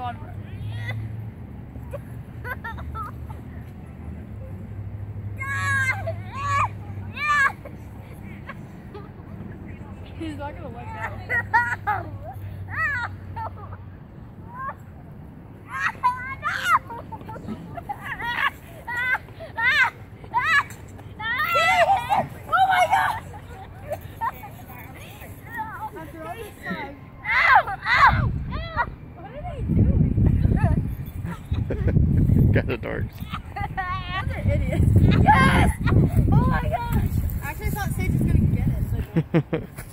God. He's not gonna let go. Oh my God! After all this time. Ow! What are they doing? Got the darks. Those are idiots. Yes! Oh my gosh! Actually, I thought Saige was gonna get it. So